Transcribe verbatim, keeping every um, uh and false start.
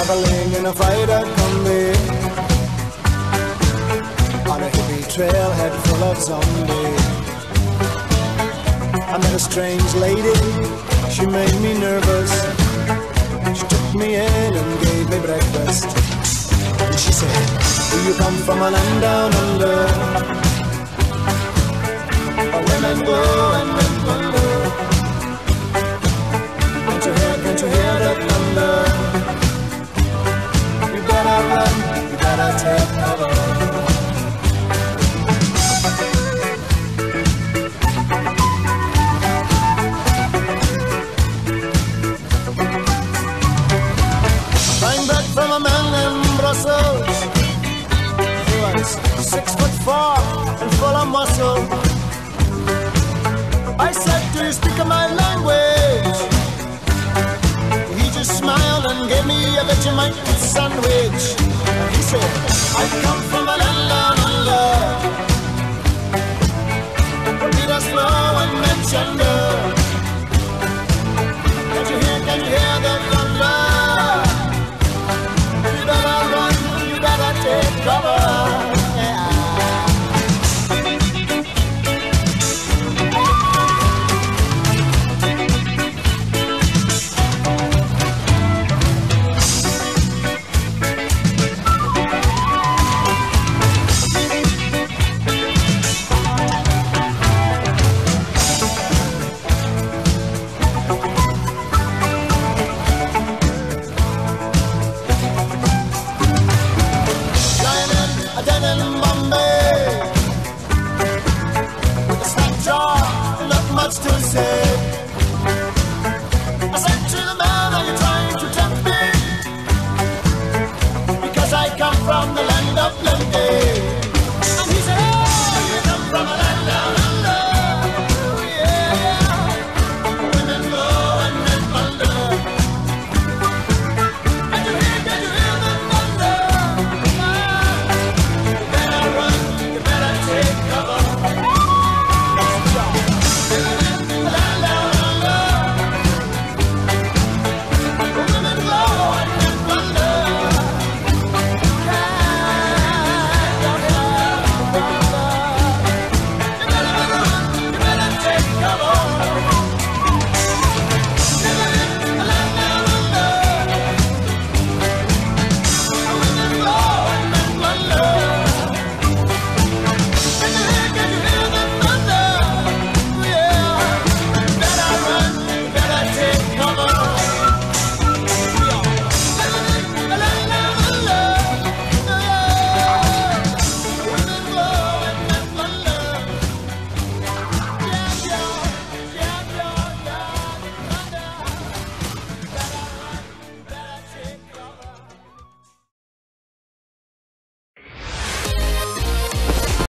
traveling in a fighter combi on a hippie trailhead full of zombies. I met a strange lady, she made me nervous. She took me in and gave me breakfast. And she said, do you come from a land down under, where women go and men wonder? Can't you hear, can't you hear the thunder? You better run, you better take cover. From a man in Brussels, he was six foot four and full of muscle. I said, do you speak my language? He just smiled and gave me a Vegemite sandwich. And he said, I come from a land down under, Peter Slow and Mitch under.